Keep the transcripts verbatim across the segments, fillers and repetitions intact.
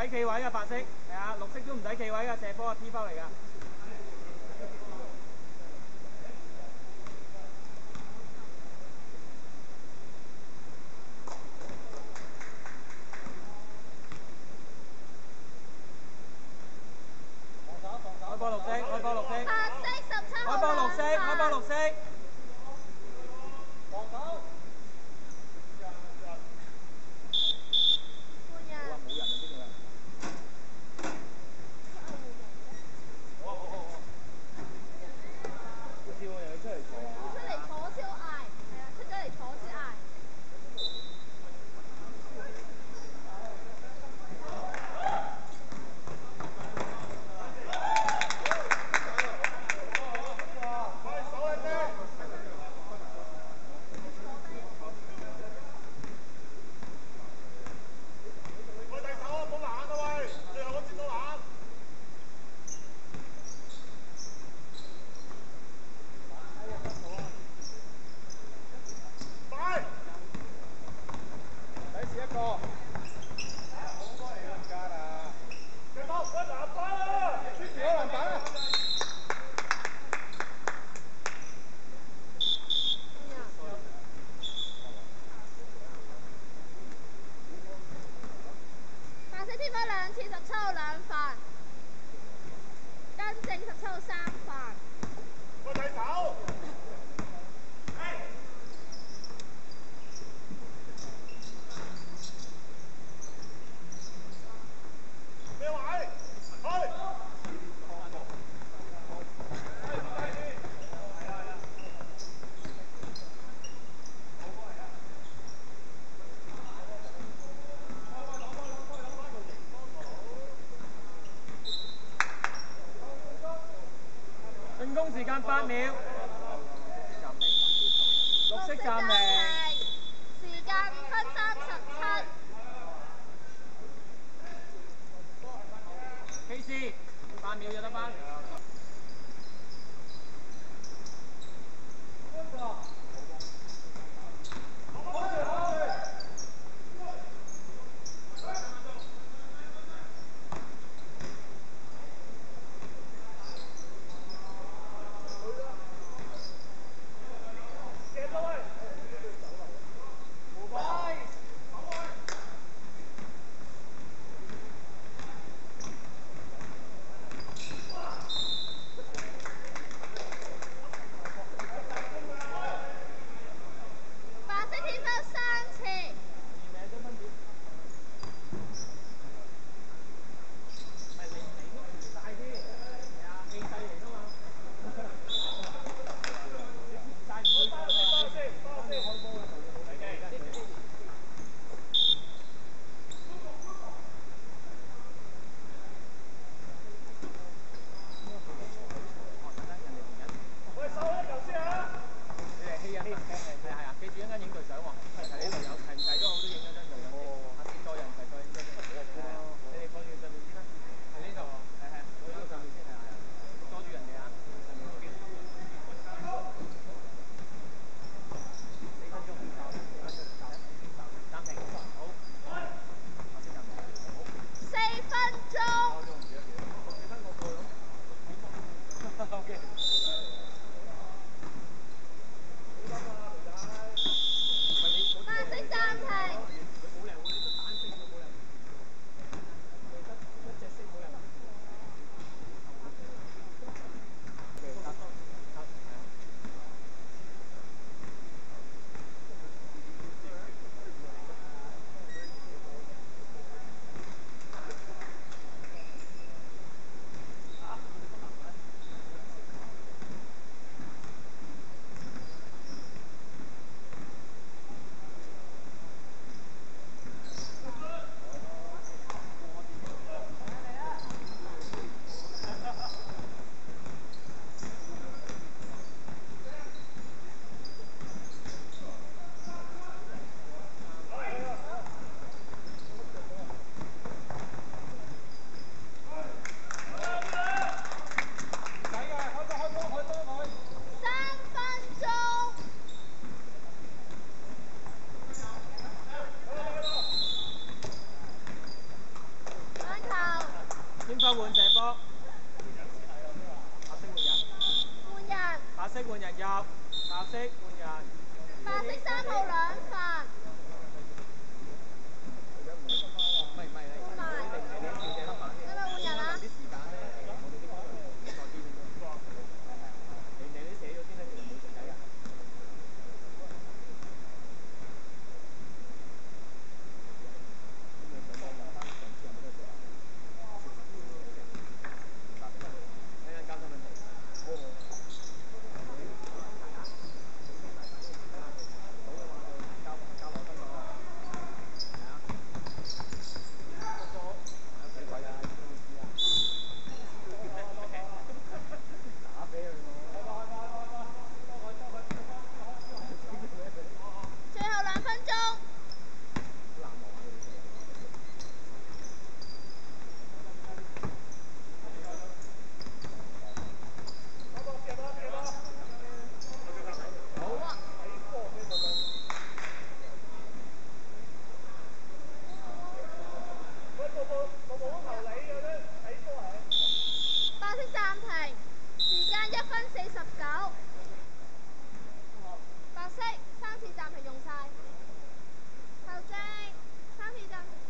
使企位嘅白色，係啊，綠色都唔使企位嘅，射波係 P 包嚟㗎。開波綠色，開波綠色。 白色十七號開波綠色，開波綠色。 防守。 換人。 冇人啊，邊度人？好啊，好好好。個少又要出嚟坐啊！ 出嚟坐先好嗌，係啊，出咗嚟坐先嗌。兩次十七號兩犯，跟正十七號三犯。 個睇手。咩位？去。 進攻時間八秒，綠色暫停， 時間五分三十七。 K C 八秒就得返。 邊分換射波，白色換人， 換人， 白色換人入，白色換人。 白色三號兩犯， 唔係唔係， 換埋， 你你你調隻黑板， 係咪換人啊？ 啲時間咧，我哋啲方向準確啲咁樣。你你都寫咗先啦，其實冇剩底㗎。 最後兩分鐘。白色暫停，時間一分四十九。白色三次暫停用晒。球證三次暫停。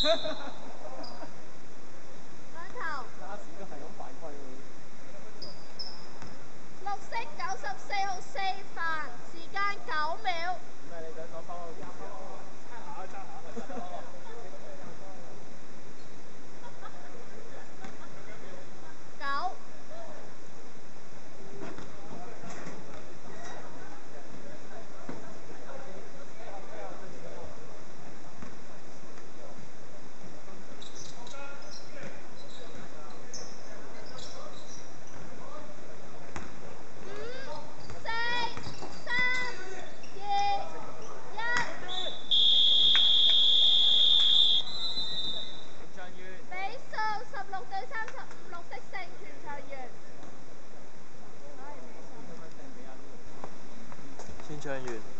兩球。 拉屎都係咁犯規喎。 綠色九十四號四犯，時間九秒。 咩？你想講翻嗰個？爭下爭下。 九。 宣唱完。